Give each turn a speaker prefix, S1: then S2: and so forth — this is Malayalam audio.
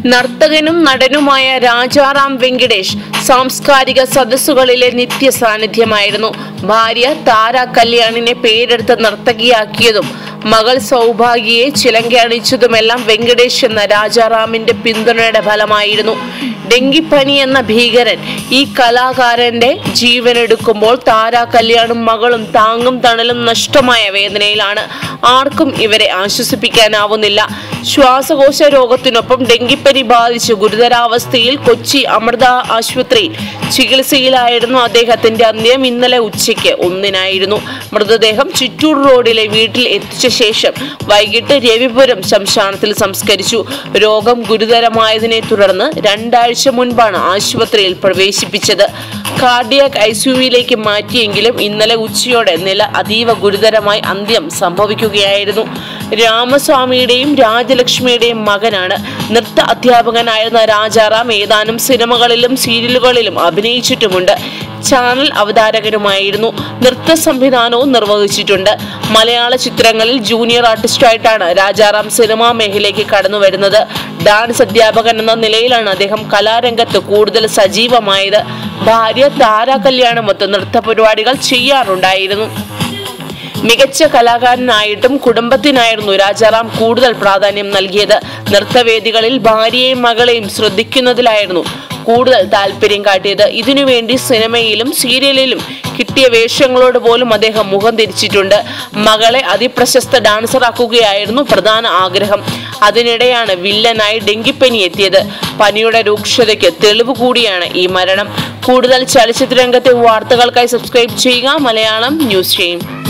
S1: നർത്തകനും നടനുമായ രാജാറാം വെങ്കിടേഷ് സാംസ്കാരിക സദസ്സുകളിലെ നിത്യ സാന്നിധ്യമായിരുന്നു. ഭാര്യ താര കല്യാണിനെ പേരെടുത്ത് നർത്തകിയാക്കിയതും മകൾ സൗഭാഗ്യയെ ചിലങ്കയണിച്ചതുമെല്ലാം വെങ്കിടേഷ് എന്ന രാജാറാമിന്റെ പിന്തുണയുടെ ഫലമായിരുന്നു. ഡെങ്കിപ്പനി എന്ന ഭീകരൻ ഈ കലാകാരന്റെ ജീവനെടുക്കുമ്പോൾ താര കല്യാണും മകളും താങ്ങും തണലും നഷ്ടമായ വേദനയിലാണ്. ആർക്കും ഇവരെ ആശ്വസിപ്പിക്കാനാവുന്നില്ല. ശ്വാസകോശ രോഗത്തിനൊപ്പം ഡെങ്കിപ്പനി ബാധിച്ച് ഗുരുതരാവസ്ഥയിൽ കൊച്ചി അമൃത ആശുപത്രിയിൽ ചികിത്സയിലായിരുന്നു അദ്ദേഹത്തിന്റെ അന്ത്യം ഇന്നലെ ഉച്ചയ്ക്ക് 1-നായിരുന്നു. മൃതദേഹം ചിറ്റൂർ റോഡിലെ വീട്ടിൽ എത്തിച്ച ശേഷം വൈകിട്ട് രവിപുരം ശ്മശാനത്തിൽ സംസ്കരിച്ചു. രോഗം ഗുരുതരമായതിനെ തുടർന്ന് 2 ആഴ്ച മുൻപാണ് ആശുപത്രിയിൽ പ്രവേശിപ്പിച്ചത്. കാർഡിയാക് ICUവിലേക്ക് മാറ്റിയെങ്കിലും ഇന്നലെ ഉച്ചയോടെ നില അതീവ ഗുരുതരമായി അന്ത്യം സംഭവിക്കുകയായിരുന്നു. രാമസ്വാമിയുടെയും രാജലക്ഷ്മിയുടെയും മകനാണ്. നൃത്ത അധ്യാപകനായിരുന്ന രാജാറാം ഏതാനും സിനിമകളിലും സീരിയലുകളിലും അഭിനയിച്ചിട്ടുമുണ്ട്. ചാനൽ അവതാരകനുമായിരുന്നു. നൃത്ത സംവിധാനവും നിർവഹിച്ചിട്ടുണ്ട്. മലയാള ചിത്രങ്ങളിൽ ജൂനിയർ ആർട്ടിസ്റ്റായിട്ടാണ് രാജാറാം സിനിമാ മേഖലയ്ക്ക് കടന്നു വരുന്നത്. ഡാൻസ് അധ്യാപകൻ എന്ന നിലയിലാണ് അദ്ദേഹം കലാരംഗത്ത് കൂടുതൽ സജീവമായത്. ഭാര്യ താര കല്യാണമൊത്ത് നൃത്ത പരിപാടികൾ ചെയ്യാറുണ്ടായിരുന്നു. മികച്ച കലാകാരനായിട്ടും കുടുംബത്തിനായിരുന്നു രാജാറാം കൂടുതൽ പ്രാധാന്യം നൽകിയത്. നൃത്തവേദികളിൽ ഭാര്യയെയും മകളെയും ശ്രദ്ധിക്കുന്നതിലായിരുന്നു കൂടുതൽ താല്പര്യം കാട്ടിയത്. ഇതിനുവേണ്ടി സിനിമയിലും സീരിയലിലും കിട്ടിയ വേഷങ്ങളോട് പോലും അദ്ദേഹം മുഖം തിരിച്ചിട്ടുണ്ട്. മകളെ അതിപ്രശസ്ത ഡാൻസറാക്കുകയായിരുന്നു പ്രധാന ആഗ്രഹം. അതിനിടെയാണ് വില്ലനായി ഡെങ്കിപ്പനി എത്തിയത്. പനിയുടെ രൂക്ഷതയ്ക്ക് തെളിവ് കൂടിയാണ് ഈ മരണം. കൂടുതൽ ചലച്ചിത്ര രംഗത്തെ വാർത്തകൾക്കായി സബ്സ്ക്രൈബ് ചെയ്യുക മലയാളം ന്യൂസ് ചെയ്യും.